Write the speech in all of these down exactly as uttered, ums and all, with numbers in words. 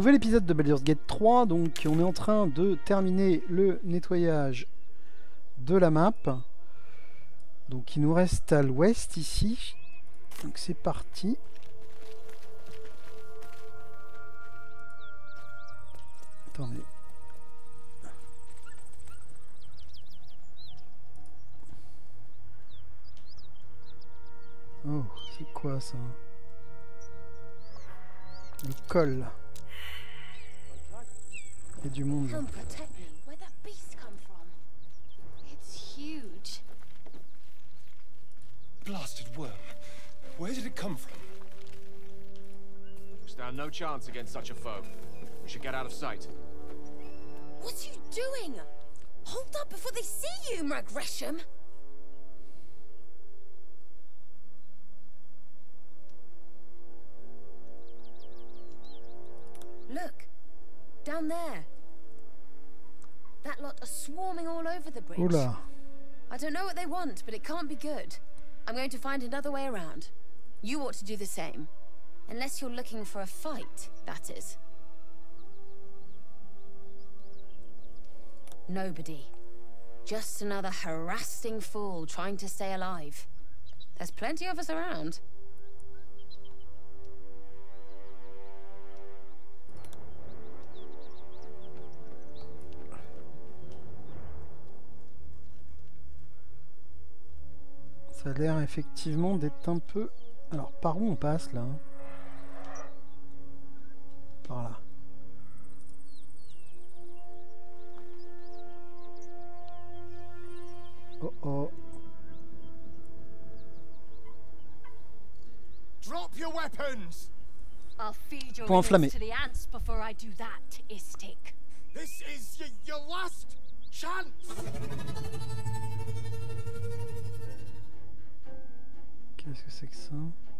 Nouvel épisode de Baldur's Gate trois, donc on est en train de terminer le nettoyage de la map. Donc il nous reste à l'ouest ici. Donc c'est parti. Attendez. Oh, c'est quoi ça? Le col. Il y a du monde. Come protect me. Where'd that beast come from? It's huge. Blasted worm. Where did it come from? We stand no chance against such a foe. We should get out of sight. What are you doing? Hold up before they see you, Mag Gresham. Look, down there. That lot are swarming all over the bridge. Oula. I don't know what they want, but it can't be good. I'm going to find another way around. You ought to do the same. Unless you're looking for a fight, that is. Nobody. Just another harassing fool trying to stay alive. There's plenty of us around. Ça a l'air effectivement d'être un peu... Alors, par où on passe, là? Par là. Oh oh. Drop your weapons! I'll feed your Point enflammé. innards to the ants before I do that, Istik. This is y your last chance! Qu'est-ce que c'est que ça?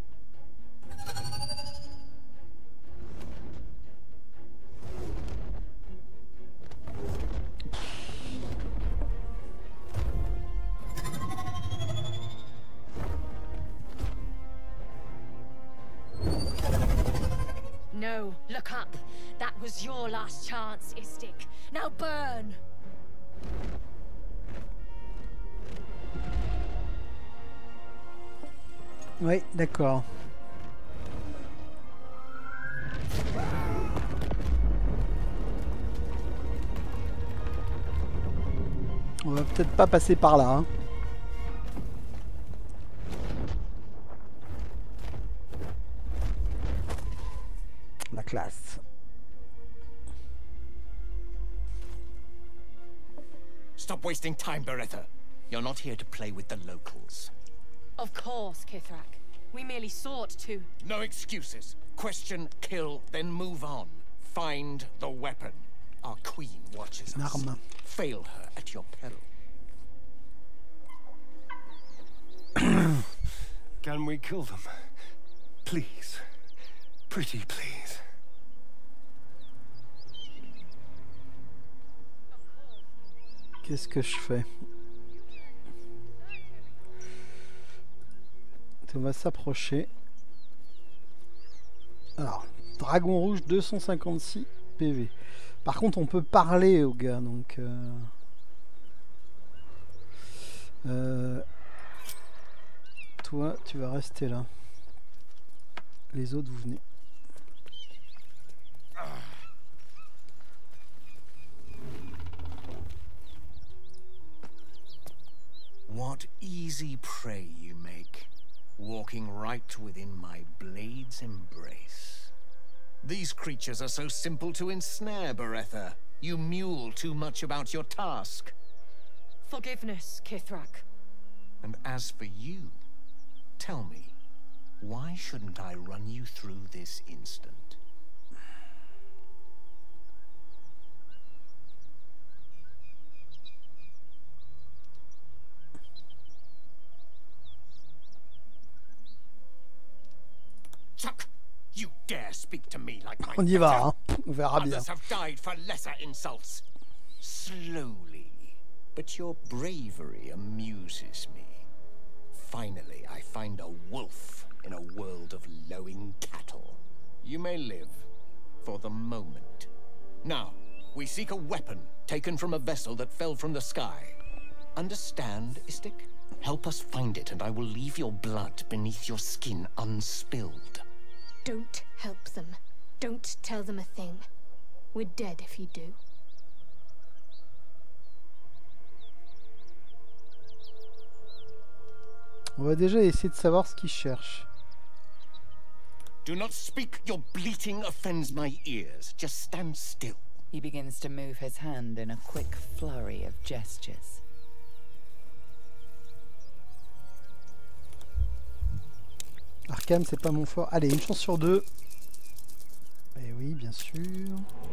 No, look up. That was your last chance, Istik. Now burn! Oui, d'accord. On va peut-être pas passer par là. Hein. La classe. Stop wasting time, Beretta. You're not here to play with the locals. Of course, Kithrak. We merely sought to... No excuses. Question, kill, then move on. Find the weapon. Our queen watches us. Arme. Fail her at your peril. Can we kill them? Please. Pretty please. Qu'est-ce que je fais? On va s'approcher. Alors, dragon rouge deux cent cinquante-six P V. Par contre, on peut parler aux gars, donc... Euh... Euh... Toi, tu vas rester là. Les autres, vous venez. What easy prey you make. Walking right within my blade's embrace. These creatures are so simple to ensnare, Beretta. You mule too much about your task. Forgiveness, Kithrak. And as for you, tell me, why shouldn't I run you through this instant? Chuck, you dare speak to me like my On y va, hein. On verra bien. Others have died for lesser insults. Slowly, but your bravery amuses me. Finally, I find a wolf in a world of lowing cattle. You may live, for the moment. Now, we seek a weapon taken from a vessel that fell from the sky. Understand, Istik? Help us find it, and I will leave your blood beneath your skin unspilled. Don't help them. Don't tell them a thing. We're dead if you do. On va déjà essayer de savoir ce qu'ils cherchent. Do not speak. Your bleating offends my ears. Just stand still. He begins to move his hand in a quick flurry of gestures. Arkham, c'est pas mon fort. Allez, une chance sur deux. Eh oui, bien sûr.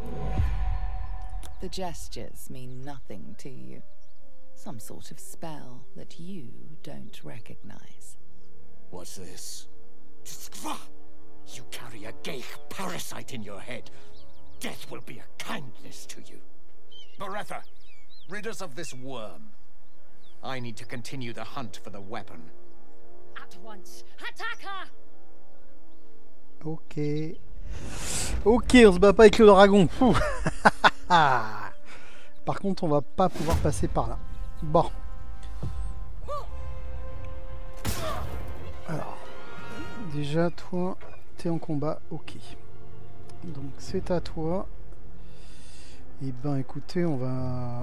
The gestures mean nothing to you. Some sort of spell that you don't recognize. What's this? You carry a Geich parasite in your head. Death will be a kindness to you. Beretha, rid us of this worm. I need to continue the hunt for the weapon. At once. Attack her! Ok. Ok, on se bat pas avec le dragon. Pouh. Par contre, on va pas pouvoir passer par là. Bon. Alors. Déjà, toi, t'es en combat. Ok. Donc, c'est à toi. Et ben, écoutez, on va...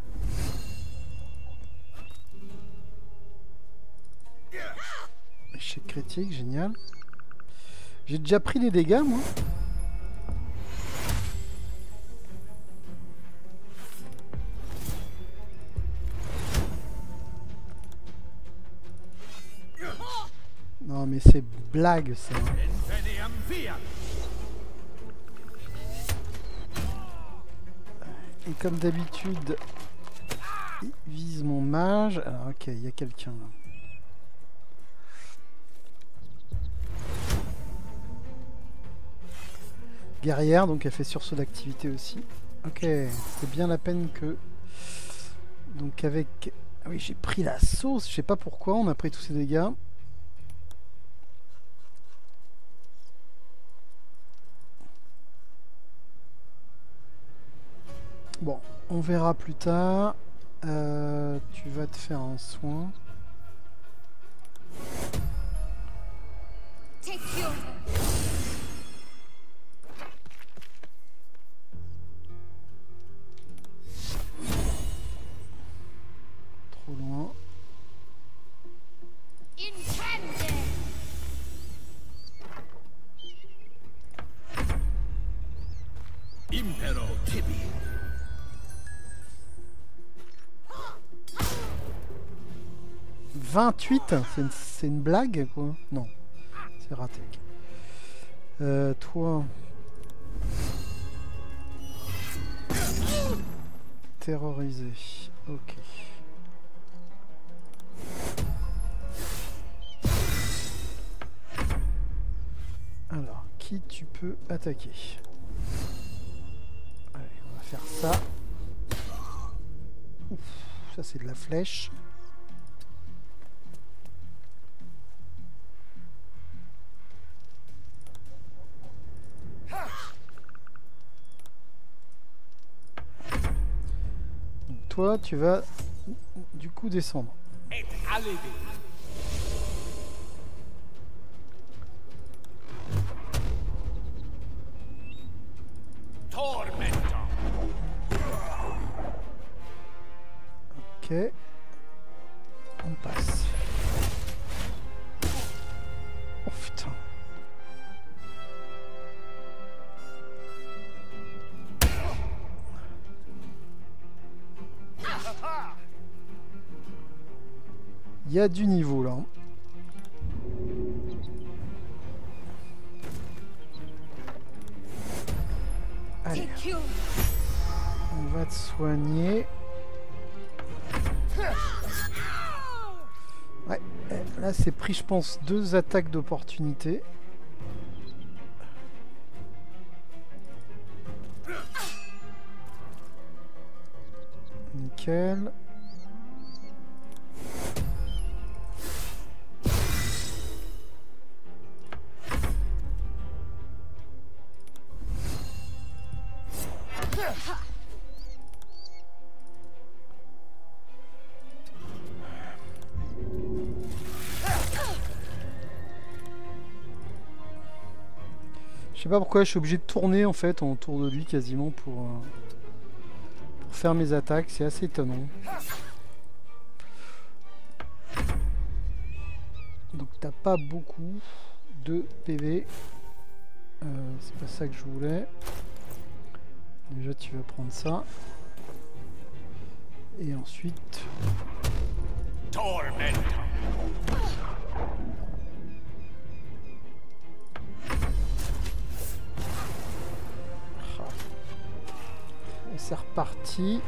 Échec critique, génial. J'ai déjà pris des dégâts, moi. Non, mais c'est blague, ça. Et comme d'habitude, il vise mon mage. Alors, ok, il y a quelqu'un là. Guerrière, donc elle fait sursaut d'activité aussi. Ok, c'est bien la peine que... Donc avec... Ah oui, j'ai pris la sauce, je sais pas pourquoi, on a pris tous ces dégâts. Bon, on verra plus tard. Euh, tu vas te faire un soin. Trop loin. Impero Tibi. vingt-huit, c'est une, c'est une blague quoi? Non, c'est raté. Euh, toi... Terrorisé, ok. Alors, qui tu peux attaquer? Allez, on va faire ça. Ouf, ça c'est de la flèche. Toi, tu vas du coup descendre. Ok. On passe. Oh putain. Il y a du niveau là. Allez. On va te soigner. Ouais, là c'est pris je pense deux attaques d'opportunité. Nickel. Je sais pas pourquoi je suis obligé de tourner en fait autour de lui quasiment pour, euh, pour faire mes attaques, c'est assez étonnant. Donc t'as pas beaucoup de P V, euh, c'est pas ça que je voulais. Déjà tu vas prendre ça. Et ensuite... Torment. Et c'est reparti.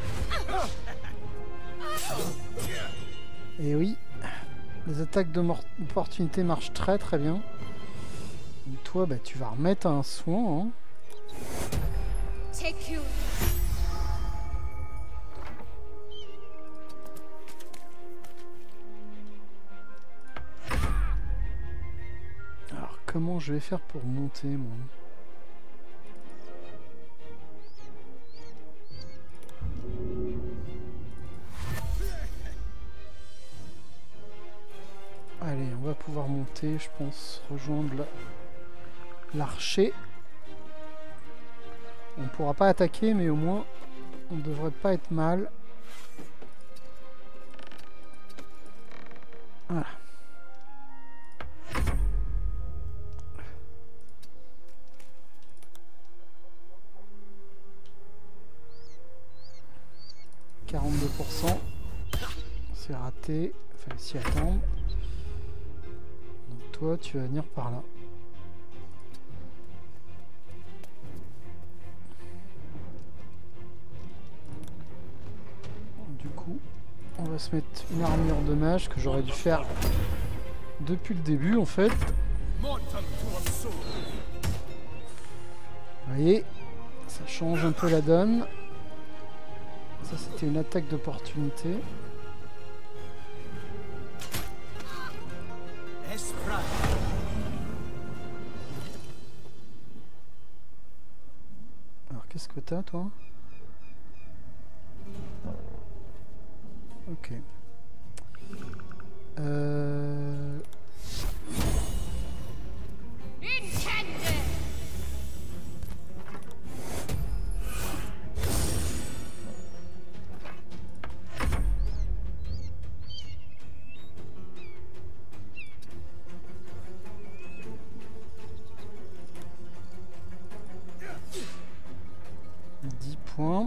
Et oui, les attaques d'opportunité marchent très très bien. Et toi, bah, tu vas remettre un soin. Hein. Take you. Alors, comment je vais faire pour monter, moi? Allez, on va pouvoir monter, je pense, rejoindre l'archer. On ne pourra pas attaquer, mais au moins, on ne devrait pas être mal. Voilà. quarante-deux pour cent. C'est raté. Il fallait s'y attendre. Donc toi, tu vas venir par là. Du coup, on va se mettre une armure de mage que j'aurais dû faire depuis le début en fait. Vous voyez, ça change un peu la donne. Ça c'était une attaque d'opportunité. Alors qu'est-ce que t'as toi? Ok. Euh... dix points.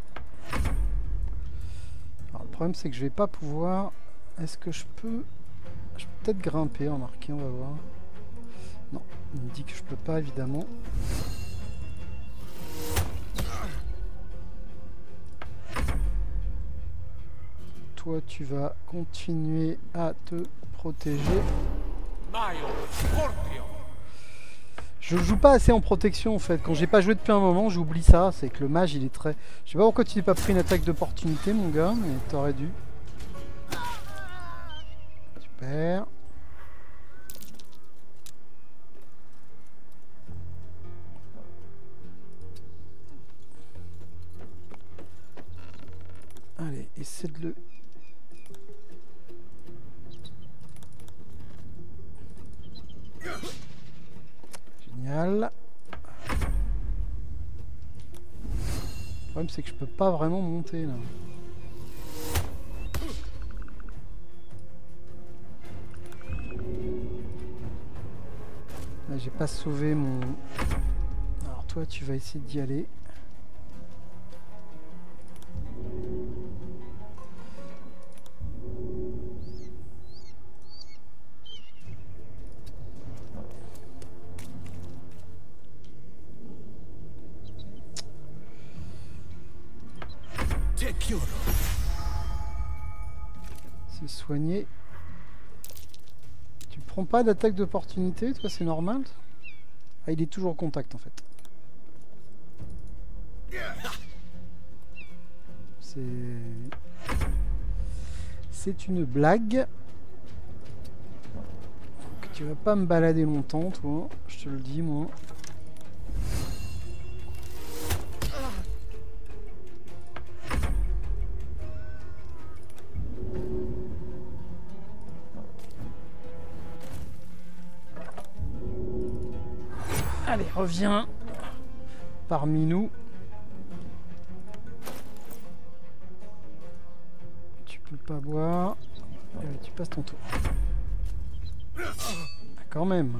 Alors, le problème c'est que je vais pas pouvoir... Est-ce que je peux... Je peux peut-être grimper, remarquez, on va voir. Non, il me dit que je peux pas évidemment. Toi tu vas continuer à te protéger. Je joue pas assez en protection en fait. Quand j'ai pas joué depuis un moment, j'oublie ça. C'est que le mage il est très... Je sais pas pourquoi tu n'as pas pris une attaque d'opportunité mon gars, mais t'aurais dû. Super. Allez, essaie de le... Génial. Le problème c'est que je peux pas vraiment monter là. Là j'ai pas sauvé mon... Alors toi tu vas essayer d'y aller. C'est soigné. Tu prends pas d'attaque d'opportunité, toi c'est normal? Ah il est toujours en contact en fait. C'est... C'est une blague. Donc, tu vas pas me balader longtemps toi, je te le dis moi. reviens parmi nous. Tu peux pas boire. Allez, tu passes ton tour. Ah, quand même.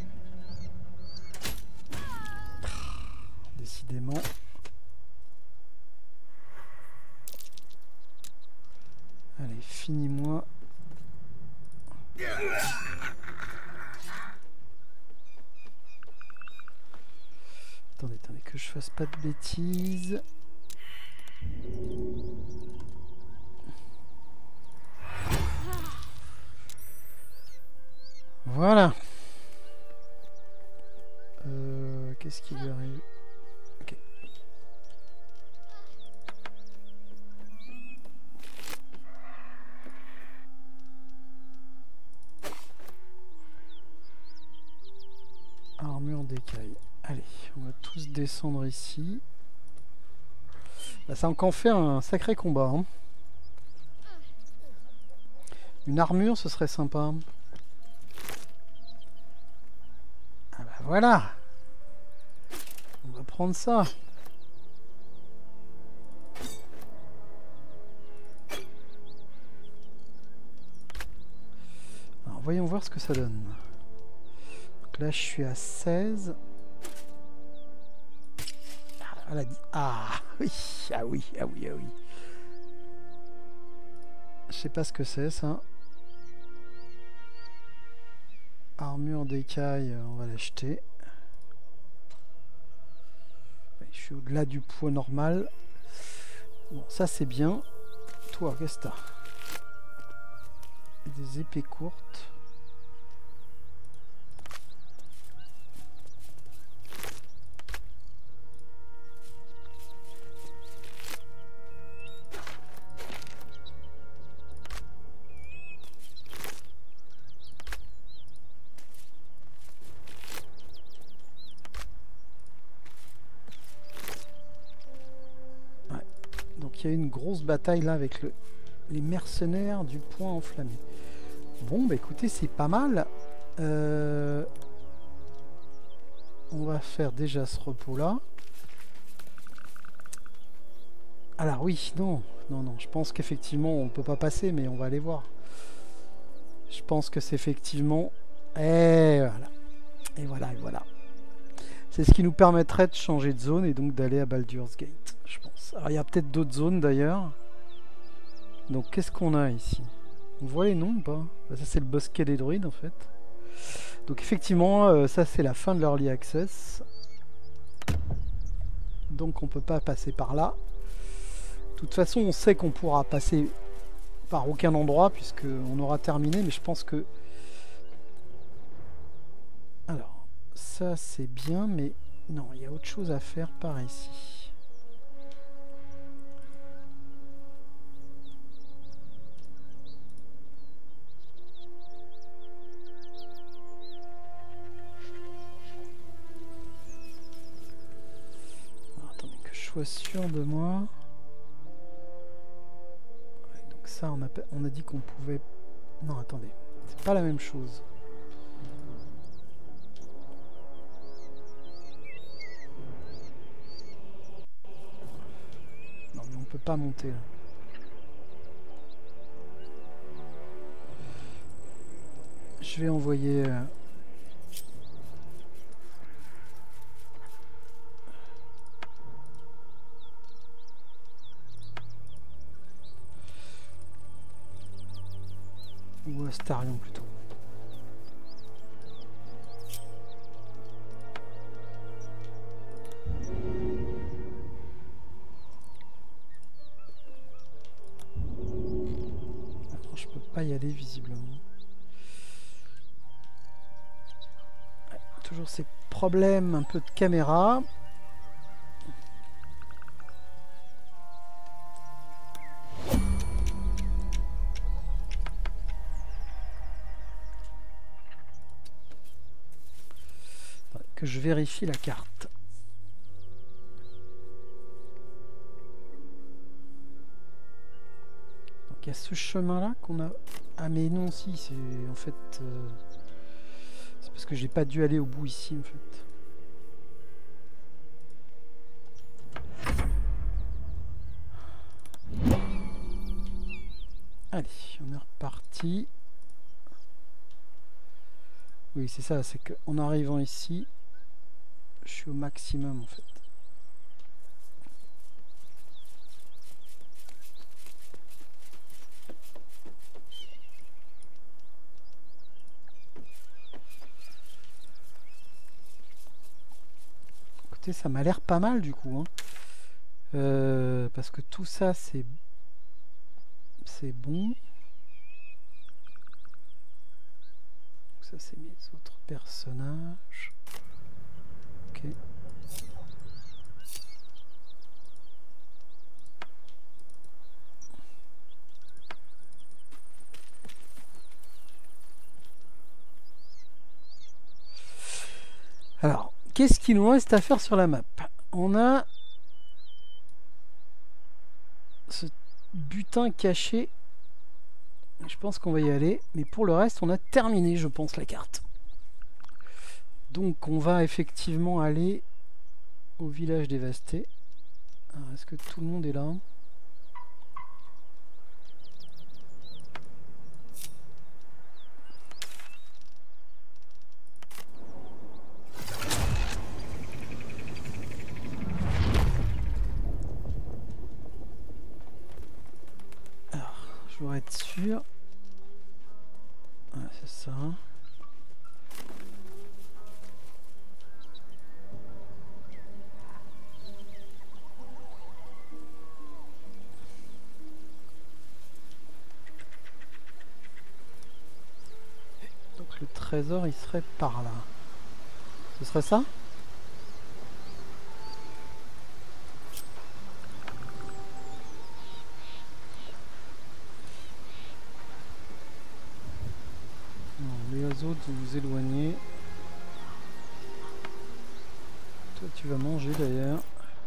Décidément. Allez, finis-moi. Attendez, attendez, que je fasse pas de bêtises. Voilà. Euh, Qu'est-ce qui lui arrive? Ok. Armure d'écaille. Allez, on va tous descendre ici. Là, ça a encore fait un sacré combat. Hein. Une armure, ce serait sympa. Ah bah voilà. On va prendre ça. Alors, voyons voir ce que ça donne. Donc là, je suis à seize. Ah, là, ah oui, ah oui, ah oui, ah oui. Je sais pas ce que c'est ça. Armure d'écaille, on va l'acheter. Je suis au-delà du poids normal. Bon, ça c'est bien. Toi, qu'est-ce que t'as? Des épées courtes. Il y a eu une grosse bataille là avec le, les mercenaires du point enflammé. Bon, bah écoutez, c'est pas mal. Euh, on va faire déjà ce repos là. Alors oui, non, non, non. Je pense qu'effectivement on peut pas passer, mais on va aller voir. Je pense que c'est effectivement. Et voilà. Et voilà, et voilà. C'est ce qui nous permettrait de changer de zone et donc d'aller à Baldur's Gate, je pense. Alors il y a peut-être d'autres zones d'ailleurs. Donc qu'est-ce qu'on a ici? On voit les noms ou pas? Bah, ça c'est le bosquet des druides en fait. Donc effectivement, euh, ça c'est la fin de l'Early Access. Donc on peut pas passer par là. De toute façon on sait qu'on pourra passer par aucun endroit puisque on aura terminé, mais je pense que... Alors... Ça c'est bien, mais non, il y a autre chose à faire par ici. Alors, attendez que je sois sûr de moi. Ouais, donc ça, on a, on a dit qu'on pouvait... Non, attendez, c'est pas la même chose. On peut pas monter là. Je vais envoyer euh... ou Astarion plutôt. Pas y aller visiblement. Ouais, toujours ces problèmes un peu de caméra. Que je vérifie la carte. Il y a ce chemin là qu'on a... Ah mais non, si, c'est en fait... Euh... C'est parce que j'ai pas dû aller au bout ici en fait. Allez, on est reparti. Oui, c'est ça, c'est qu'en arrivant ici, je suis au maximum en fait. Écoutez, ça m'a l'air pas mal du coup. Hein. Euh, parce que tout ça, c'est c'est bon. Ça, c'est mes autres personnages. Ok. Alors, qu'est-ce qu'il nous reste à faire sur la map? On a ce butin caché. Je pense qu'on va y aller, mais pour le reste, on a terminé, je pense, la carte. Donc, on va effectivement aller au village dévasté. Est-ce que tout le monde est là? Alors, je voudrais être sûr. Ah, c'est ça. Donc le trésor, il serait par là. Ce serait ça? Les autres, vous vous éloignez. Toi, tu vas manger d'ailleurs.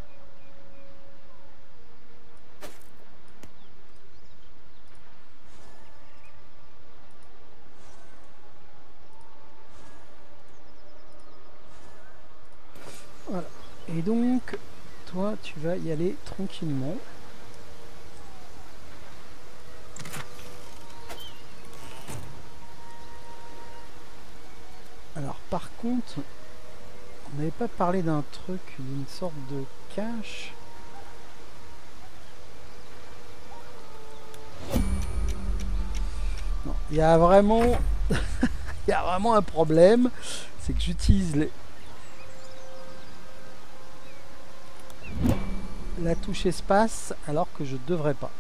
Voilà. Et donc, toi, tu vas y aller tranquillement. Alors par contre, on n'avait pas parlé d'un truc, d'une sorte de cache. Non, il y a vraiment, il y a vraiment un problème, c'est que j'utilise les... la touche espace alors que je devrais pas.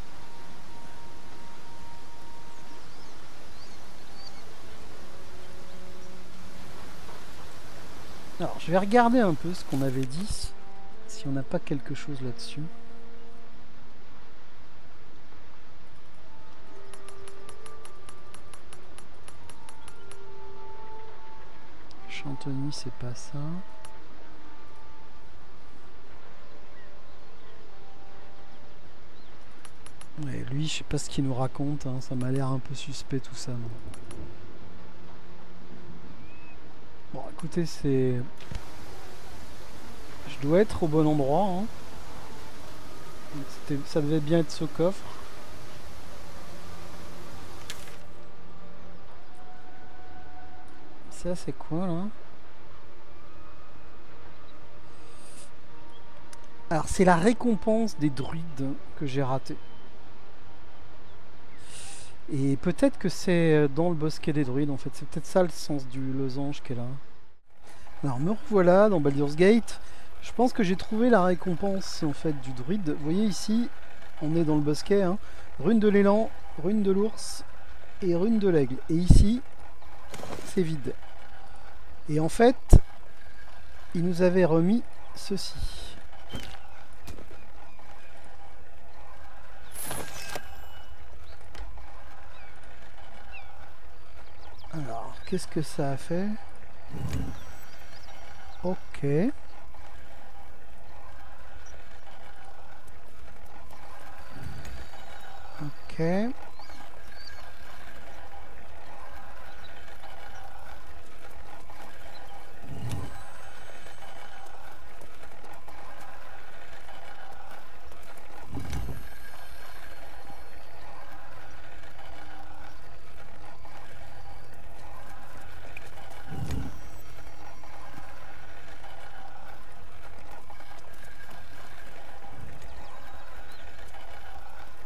Alors, je vais regarder un peu ce qu'on avait dit, si on n'a pas quelque chose là-dessus. Chantony, c'est pas ça. Ouais, lui, je sais pas ce qu'il nous raconte, hein, ça m'a l'air un peu suspect tout ça. Non. Bon, écoutez, c'est... Je dois être au bon endroit. Hein. Ça devait bien être ce coffre. Ça, c'est quoi, là? Alors, c'est la récompense des druides que j'ai raté. Et peut-être que c'est dans le bosquet des druides, en fait. C'est peut-être ça le sens du losange qu'elle a. Alors, me revoilà dans Baldur's Gate. Je pense que j'ai trouvé la récompense, en fait, du druide. Vous voyez ici, on est dans le bosquet. Hein. Rune de l'élan, rune de l'ours et rune de l'aigle. Et ici, c'est vide. Et en fait, il nous avait remis ceci. Alors, qu'est-ce que ça a fait? Ok. Ok.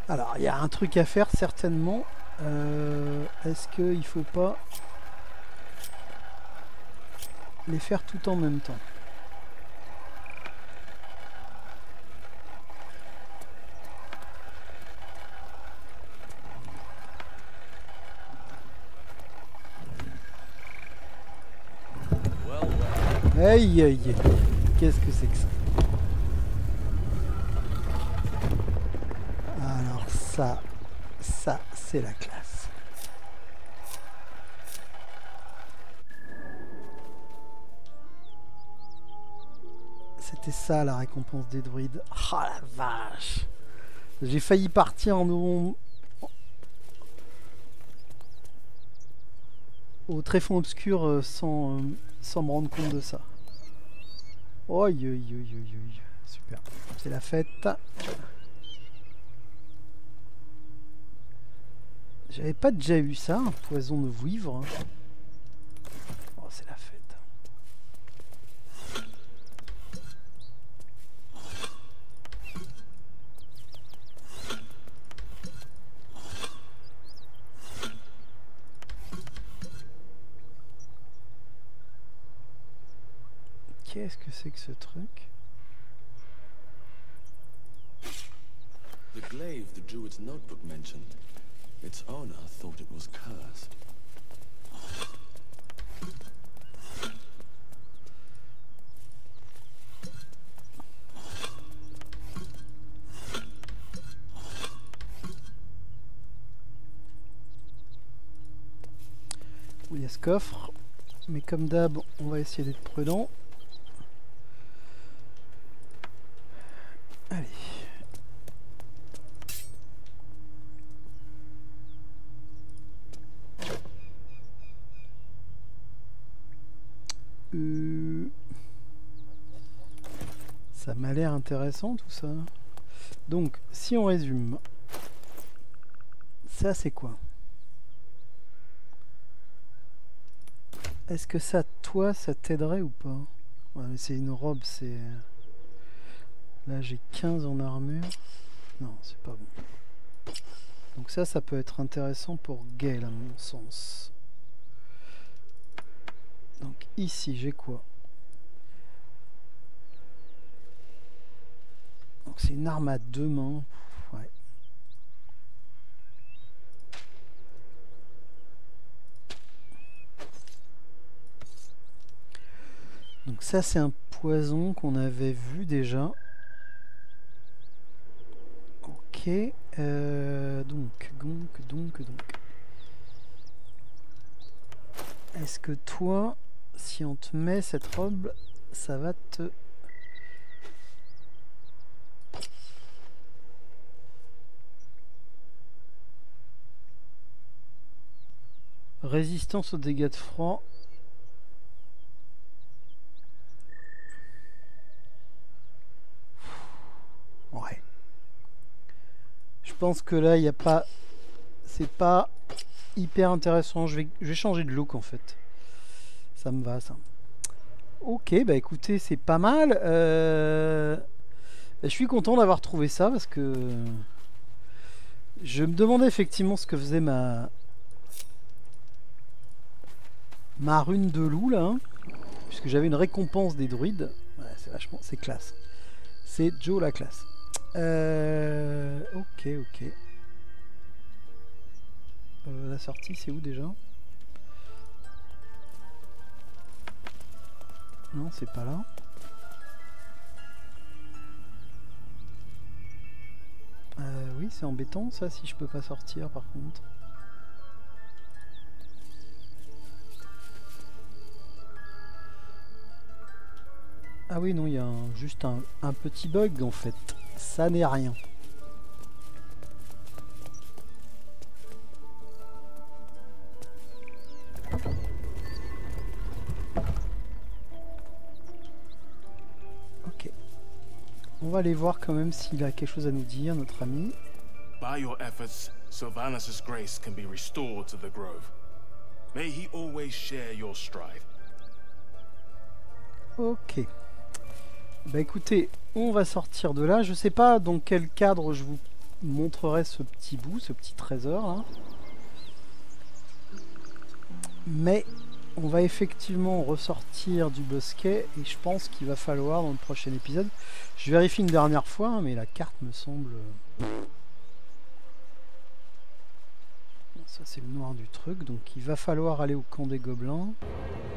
Alors, il y a un truc à faire certainement. Euh, Est-ce qu'il faut pas les faire tout en même temps? Aïe aïe aïe, qu'est-ce que c'est que ça? Alors ça, ça c'est la classe. C'était ça la récompense des druides. Oh la vache! J'ai failli partir en au, au tréfonds obscur sans, sans me rendre compte de ça. Oi, oi, oi, oi, oi. Super. C'est la fête. J'avais pas déjà eu ça, un poison de vouivre. Oh, c'est la fête. Qu'est-ce que c'est que ce truc? The glaive the Druid's notebook mentioned. Its owner thought it was cursed. Il y a ce coffre, mais comme d'hab, on va essayer d'être prudent. Allez. Euh... Ça m'a l'air intéressant tout ça. Donc, si on résume, ça c'est quoi? Est-ce que ça, toi, ça t'aiderait ou pas? Ouais, mais c'est une robe, c'est... Là, j'ai quinze en armure. Non, c'est pas bon. Donc ça, ça peut être intéressant pour Gale, à mon sens. Donc ici, j'ai quoi? Donc c'est une arme à deux mains. Ouais. Donc ça, c'est un poison qu'on avait vu déjà. Ok. Euh, donc, donc, donc, donc. Est-ce que toi, si on te met cette robe, ça va te... Résistance aux dégâts de froid. Ouais. Je pense que là, il n'y a pas... C'est pas hyper intéressant. Je vais, je vais changer de look, en fait. Ça me va, ça. Ok, bah écoutez, c'est pas mal. Euh... Je suis content d'avoir trouvé ça, parce que... Je me demandais effectivement ce que faisait ma... Ma rune de loup, là. Hein, puisque j'avais une récompense des druides. Ouais, c'est vachement... C'est classe. C'est Joe la classe. Euh... Ok, ok. Euh, la sortie, c'est où déjà? Non, c'est pas là. Euh, oui, c'est embêtant ça, si je peux pas sortir par contre. Ah oui, non, il y a un, juste un, un petit bug en fait. Ça n'est rien. Ok. On va aller voir quand même s'il a quelque chose à nous dire, notre ami. By your efforts, Sylvanus' grace can be restored to the grove. May he always share your strife. Ok. Bah écoutez, on va sortir de là. Je sais pas dans quel cadre je vous montrerai ce petit bout, ce petit trésor là. Mais on va effectivement ressortir du bosquet et je pense qu'il va falloir dans le prochain épisode. Je vérifie une dernière fois, hein, mais la carte me semble... Ça c'est le noir du truc, donc il va falloir aller au camp des gobelins.